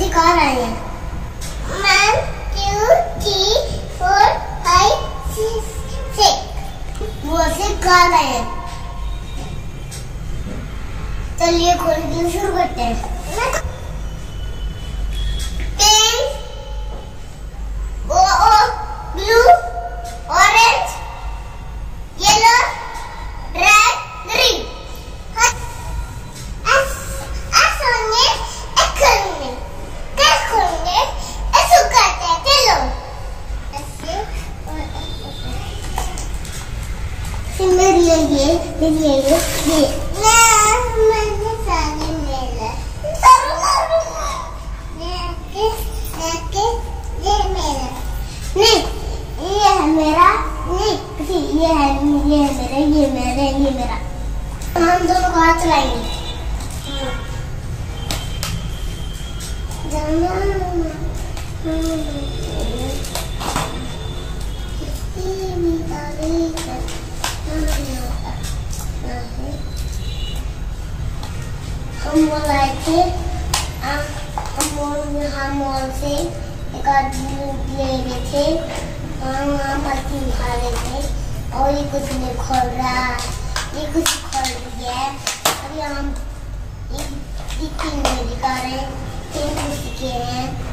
सिखा रहे हैं। 1 2 3 4 5 6 वो सिखा रहे हैं। चलिए खोल के शुरू करते हैं। Blue, orange, yellow, red, green. ये मेरा। हम दोनों को हाथ चलाएंगे। हम बोलाए थे हम मॉल से एक आदमी ले रहे थे, वहाँ मछली खा रहे थे और ये कुछ नहीं खोल रहा है, ये कुछ खोल दिया है। अभी हम 3 दिखा रहे हैं, 3 सीखे हैं।